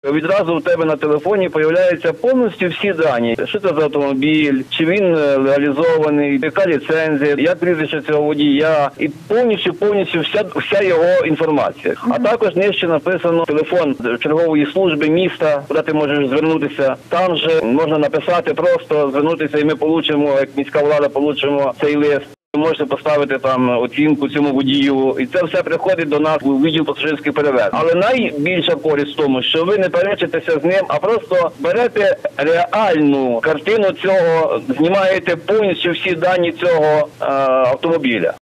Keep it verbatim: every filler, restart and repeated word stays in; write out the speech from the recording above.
Відразу у тебе на телефоні з'являються повністю всі дані. Що це за автомобіль, чи він легалізований, яка ліцензія, як прізвище цього водія. І повністю, повністю вся, вся його інформація. А також нижче написано телефон чергової служби міста, куди ти можеш звернутися. Там же можна написати просто, звернутися, і ми получимо, як міська влада, получимо цей лист. Ви можете поставити там оцінку цьому водію, і це все приходить до нас у відділ пасажирських перевезень. Але найбільша користь в тому, що ви не перечитеся з ним, а просто берете реальну картину цього, знімаєте повністю всі дані цього е, автомобіля.